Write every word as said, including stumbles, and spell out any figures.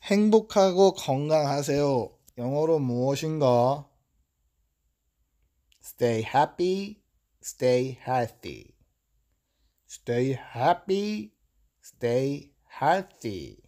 행복하고 건강하세요. 영어로 무엇인가? Stay happy, stay healthy. Stay happy, stay healthy.